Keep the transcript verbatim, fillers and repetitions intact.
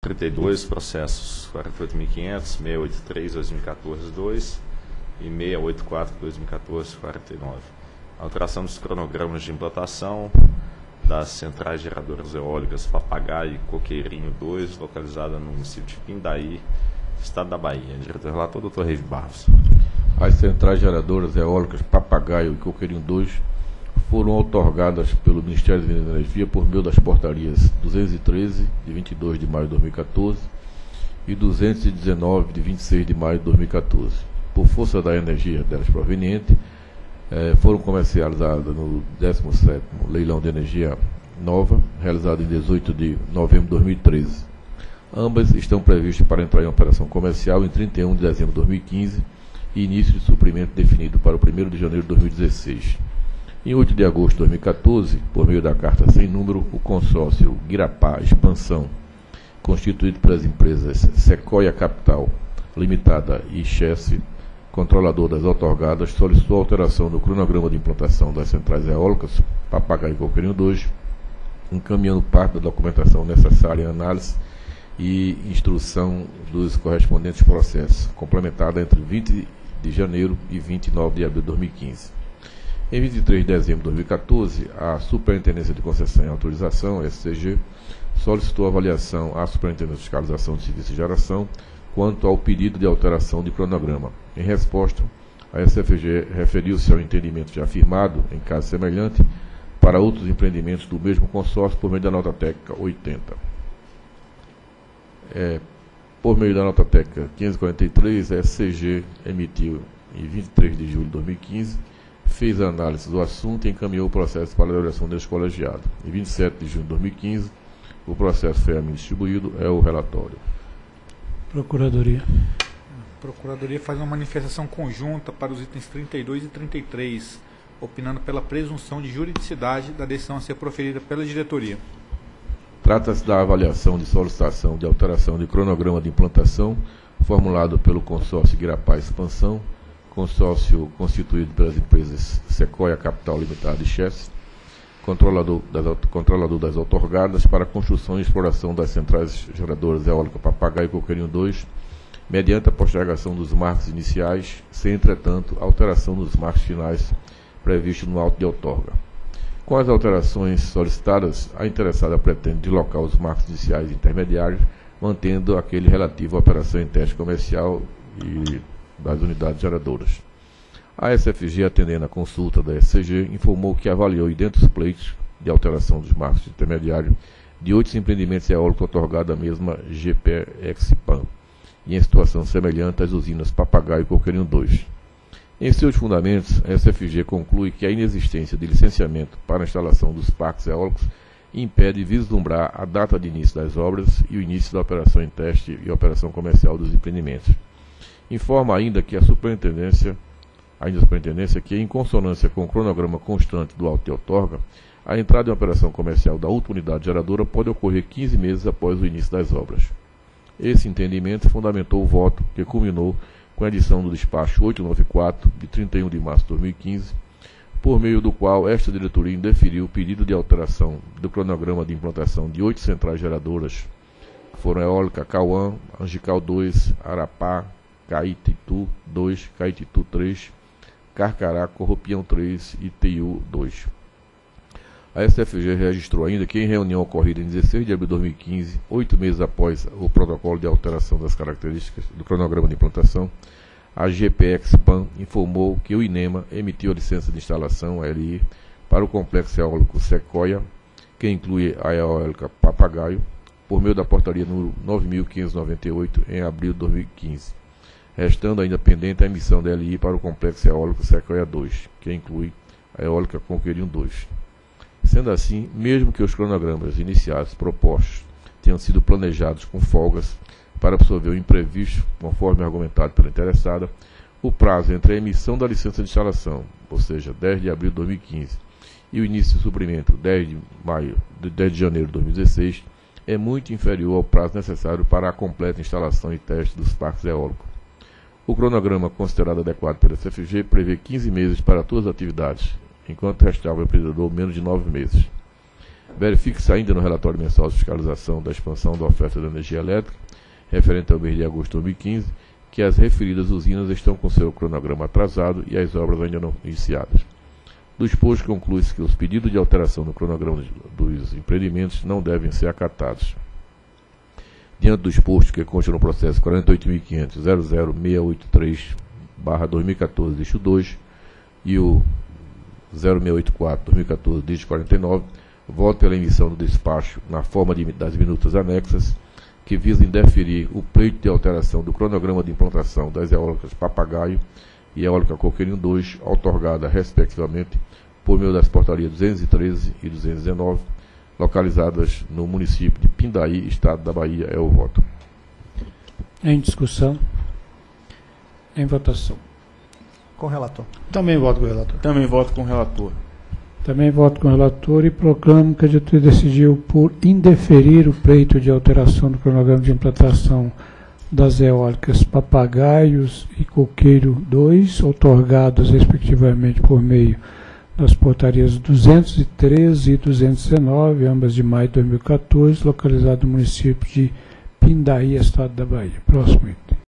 trinta e dois, processos quarenta e oito mil e quinhentos, seiscentos e oitenta e três, dois mil e quatorze, dois e seiscentos e oitenta e quatro, dois mil e quatorze, quarenta e nove. Alteração dos cronogramas de implantação das centrais geradoras eólicas Papagaio e Coqueirinho dois, localizada no município de Pindaí, estado da Bahia. Diretor relator, doutor Reive Barros. As centrais geradoras eólicas Papagaio e Coqueirinho dois foram outorgadas pelo Ministério de Minas e Energia por meio das portarias duzentos e treze, de vinte e dois de maio de dois mil e quatorze, e duzentos e dezenove, de vinte e seis de maio de dois mil e quatorze. Por força da energia delas proveniente, eh, foram comercializadas no décimo sétimo Leilão de Energia Nova, realizado em dezoito de novembro de dois mil e treze. Ambas estão previstas para entrar em operação comercial em trinta e um de dezembro de dois mil e quinze e início de suprimento definido para o primeiro de janeiro de dois mil e dezesseis. Em oito de agosto de dois mil e quatorze, por meio da carta sem número, o consórcio Guirapá Expansão, constituído pelas empresas Sequoia Capital Limitada e Chess, controlador das outorgadas, solicitou a alteração do cronograma de implantação das centrais eólicas Papagaio e Coqueirinho dois, encaminhando parte da documentação necessária em análise e instrução dos correspondentes processos, complementada entre vinte de janeiro e vinte e nove de abril de dois mil e quinze. Em vinte e três de dezembro de dois mil e quatorze, a Superintendência de Concessão e Autorização, S C G, solicitou avaliação à Superintendência de Fiscalização de Serviços de Geração quanto ao pedido de alteração de cronograma. Em resposta, a S F G referiu-se ao entendimento já firmado, em caso semelhante, para outros empreendimentos do mesmo consórcio por meio da nota técnica oitenta. É, por meio da nota técnica quinhentos e quarenta e três, a S C G emitiu, em vinte e três de julho de dois mil e quinze, fez a análise do assunto e encaminhou o processo para a elaboração deste colegiado. Em vinte e sete de junho de dois mil e quinze, o processo foi a mim distribuído, é o relatório. Procuradoria. A Procuradoria faz uma manifestação conjunta para os itens trinta e dois e trinta e três, opinando pela presunção de juridicidade da decisão a ser proferida pela diretoria. Trata-se da avaliação de solicitação de alteração de cronograma de implantação formulado pelo consórcio Guirapá Expansão, consórcio constituído pelas empresas Sequoia Capital Limitada e Chess, controlador das, controlador das outorgadas para a construção e exploração das centrais geradoras eólicas Papagaio e Coqueirinho dois, mediante a postergação dos marcos iniciais, sem, entretanto, alteração dos marcos finais previstos no auto de outorga. Com as alterações solicitadas, a interessada pretende deslocar os marcos iniciais e intermediários, mantendo aquele relativo à operação em teste comercial e das unidades geradoras. A S F G, atendendo a consulta da S C G, informou que avaliou idênticos pleitos de alteração dos marcos intermediários de oito empreendimentos eólicos outorgados à mesma G P X P A N, e em situação semelhante às usinas Papagaio e Coqueirinho dois. Em seus fundamentos, a S F G conclui que a inexistência de licenciamento para a instalação dos parques eólicos impede vislumbrar a data de início das obras e o início da operação em teste e operação comercial dos empreendimentos. Informa ainda que a superintendência, ainda a superintendência que, em consonância com o cronograma constante do auto de outorga, a entrada em operação comercial da última unidade geradora pode ocorrer quinze meses após o início das obras. Esse entendimento fundamentou o voto que culminou com a edição do despacho oitocentos e noventa e quatro, de trinta e um de março de dois mil e quinze, por meio do qual esta diretoria indeferiu o pedido de alteração do cronograma de implantação de oito centrais geradoras, que foram Eólica Cauã, Angical dois, Arapá, Caititu dois, Caititu três, Carcará, Corrupião três e T I U dois. A S F G registrou ainda que, em reunião ocorrida em dezesseis de abril de dois mil e quinze, oito meses após o protocolo de alteração das características do cronograma de implantação, a G P X P A N informou que o INEMA emitiu a licença de instalação L I para o complexo eólico Sequoia, que inclui a eólica Papagaio, por meio da portaria número nove mil quinhentos e noventa e oito, em abril de dois mil e quinze. Restando ainda pendente a emissão da L I para o complexo eólico Sequoia dois, que inclui a eólica Coqueirinho dois. Sendo assim, mesmo que os cronogramas iniciais propostos tenham sido planejados com folgas para absorver o imprevisto, conforme argumentado pela interessada, o prazo entre a emissão da licença de instalação, ou seja, dez de abril de dois mil e quinze, e o início de suprimento, dez de maio, dez de janeiro de dois mil e dezesseis, é muito inferior ao prazo necessário para a completa instalação e teste dos parques eólicos. O cronograma considerado adequado pela S F G prevê quinze meses para todas as atividades, enquanto restava ao empreendedor menos de nove meses. Verifique-se ainda no relatório mensal de fiscalização da expansão da oferta de energia elétrica, referente ao mês de agosto de dois mil e quinze, que as referidas usinas estão com seu cronograma atrasado e as obras ainda não iniciadas. Do exposto, conclui-se que os pedidos de alteração no cronograma dos empreendimentos não devem ser acatados. Diante do exposto, que consta no processo quarenta e oito mil quinhentos ponto zero zero seis oito três barra dois mil e quatorze, dígito dois, e o zero seis oito quatro barra dois mil e quatorze, dígito quarenta e nove, voto pela emissão do despacho na forma de, das minutas anexas, que visa indeferir o pleito de alteração do cronograma de implantação das eólicas Papagaio e eólica Coqueirinho dois, outorgada, respectivamente, por meio das portarias duzentos e treze e duzentos e dezenove, localizadas no município de Pindaí, estado da Bahia. É o voto. Em discussão. Em votação. Com o relator. Também voto com o relator. Também voto com o relator. Também voto com o relator e proclamo que a diretoria decidiu por indeferir o pleito de alteração do cronograma de implantação das eólicas Papagaios e Coqueiro dois, outorgadas respectivamente por meio das portarias duzentos e treze e duzentos e dezenove, ambas de maio de dois mil e quatorze, localizadas no município de Pindaí, estado da Bahia. Próximo item.